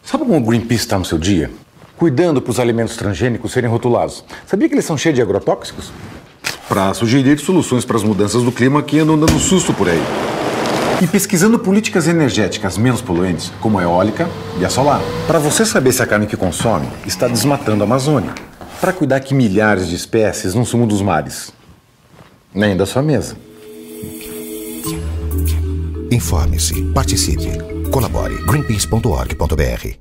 Sabe como o Greenpeace está no seu dia? Cuidando para os alimentos transgênicos serem rotulados. Sabia que eles são cheios de agrotóxicos? Para sugerir soluções para as mudanças do clima que andam dando susto por aí. E pesquisando políticas energéticas menos poluentes, como a eólica e a solar. Para você saber se a carne que consome está desmatando a Amazônia. Para cuidar que milhares de espécies não sumam dos mares. Nem da sua mesa. Informe-se, participe, colabore. Greenpeace.org.br